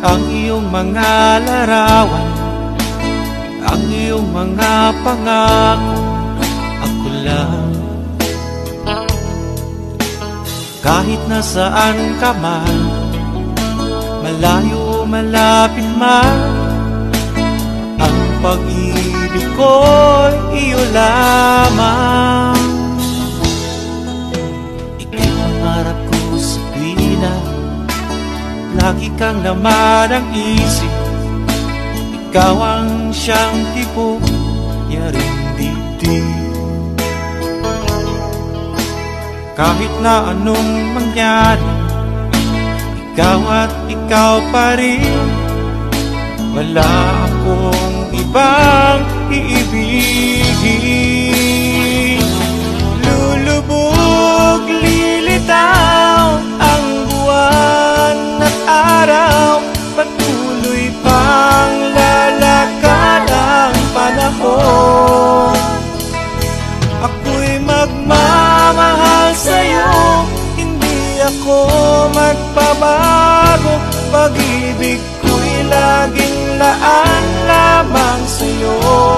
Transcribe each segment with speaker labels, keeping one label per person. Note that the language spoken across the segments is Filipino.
Speaker 1: ang iyong mga larawan, ang iyong mga pangako, ako lang. Kahit nasaan ka man, malayo malapit man, ang pag-ibig ko'y iyo lamang. Ika'y pangarap ko sa tuwina, lagi kang laman ang isip. Ikaw ang siyang tibok, yaring dibdib. Kahit na anong mangyari, ikaw at ikaw pa rin. Wala akong ibang iibigin. Lulubog, lilitaw ang buwan at araw, patuloy pang lalakad ang panahon. Ako'y magmamahal sa'yo, hindi ako magbabago. Pag-ibig ko'y laging laan lamang sa'yo.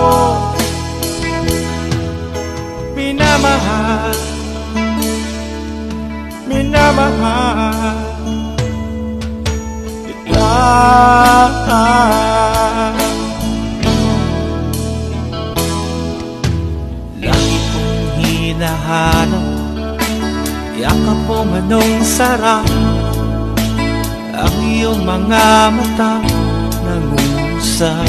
Speaker 1: Minamahal, minamahal kita. Lagi kong hinahanap, yakap mo manong sarap, ang iyong mga mata nangungusap.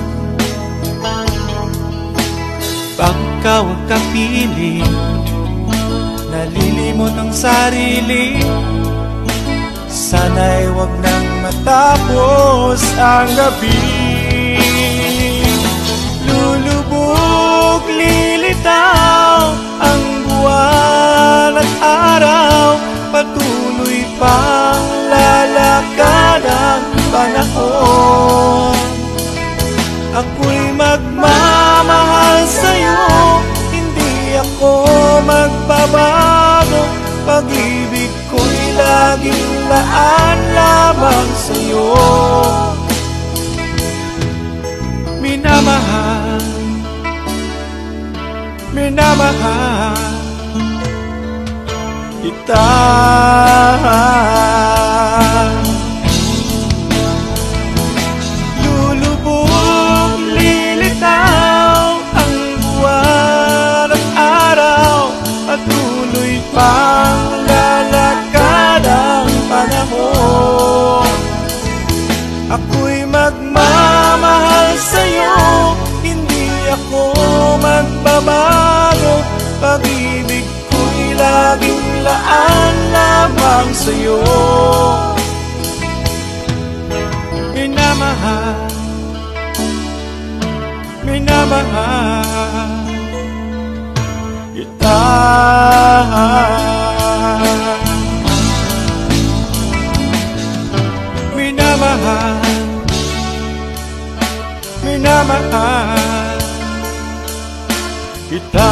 Speaker 1: Pagka huwag kang pili, nalilimot ang sarili. Sana'y huwag nang matapos ang gabi. Lulubog, lilitaw ang buwan at araw, patuloy pang lalakad ang panahon. Ako'y magmamahal sa'yo, hindi ako magbabago. Pag-ibig ko'y laging laan lamang sa'yo. Minamahal, minamahal kita. Lulubog, lilitaw ang buwan at araw, patuloy pang lalakad ang panahon. Ako'y magmamahal sa'yo, hindi ako magbabago. Pag-ibig ko'y laging laan lamang sa'yo. Minamahal, minamahal kita. Minamahal, minamahal kita.